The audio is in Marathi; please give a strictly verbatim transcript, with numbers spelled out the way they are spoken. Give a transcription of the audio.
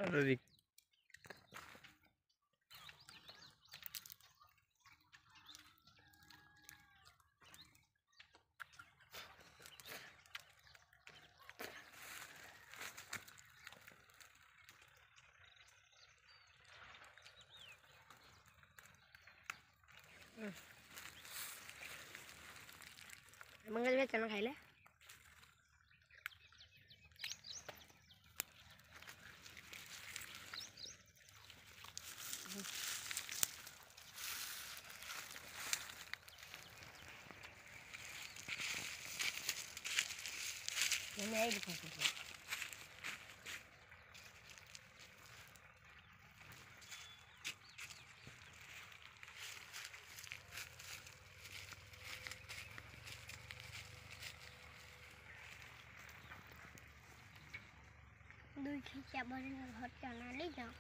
अरे मंगल भेटतं ना खायला. नाही दूध खींचा बड़े घर चला ले जाओ.